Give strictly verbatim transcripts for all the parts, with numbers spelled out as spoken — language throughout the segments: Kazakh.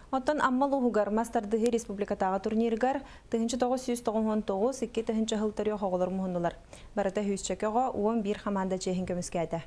Оттан аммалуһугар мастардыһы республикатағы турниргар тыһынчы тоғыз йөз тоғон тоғыз икки тыһынчы хылтарыо хоголор муһуннулар. Барата хүсчекеға он бир команда чехин көмүскәдә.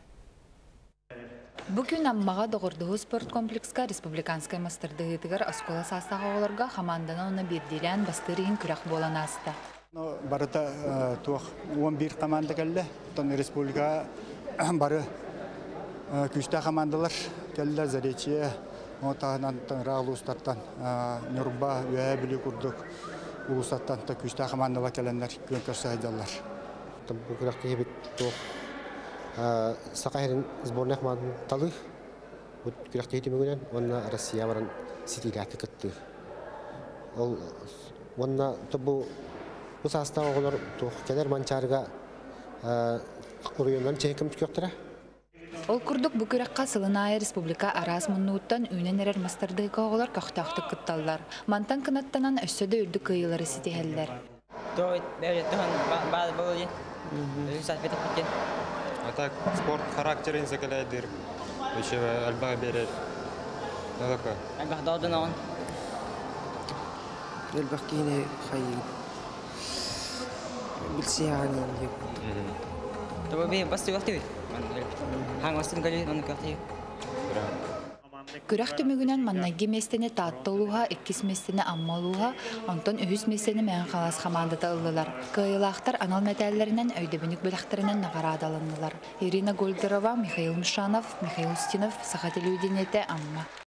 Бүгін аммаға доғырдығы спорт комплекска республиканскай мастардыһытыгар оскола састағы команданы оны бердилен бастырыгын күрәк болан асты. Барата он бир команда келді. Республика бары күшті командалар келді. Заречье, Отағынан Рағлустаттан, Нұрба, Өәбілі күрдік. Улустаттан күшті командалар келендер көн көрсі айдалар. Бұл күрәкті ебет Сақайрын сборная команданы талы. Бұл күрәкті етімігінен, онына Россия баран сетиләті күтті. Онына бұл састағы оғылар кәдер манчарыға ұрыйымдан чейін кімді көқтіра. Ол күрдік бүкіраққа Сылынайы Республика арас мұннуыттан үйнен әрер мастардығы қоғылар көқтақты күтталдар. Мантан кынаттанан өссөді үрді күйілері сетихелдер. Так, спорт характерин закаляйдыр. Еще альбага берет. Надо-ка. Альбага даудан он. Альбага кине хайи. Билсияни деп. Тобо бе басты вахты. Хаң бастын гали оны кахты. Күрәк төмөгүнән маннайги местене тааттылуга, иккис местене аммалуга, онтон үһүс местене мән халас командата ыллылар. Кыйлактар анал мәтәлләреннән өйдөбүнүк беләхтереннән награда алыннылар. Ирина Гольдерова, Михаил Мишанов, Михаил Устинов, Сахателюдинете амма.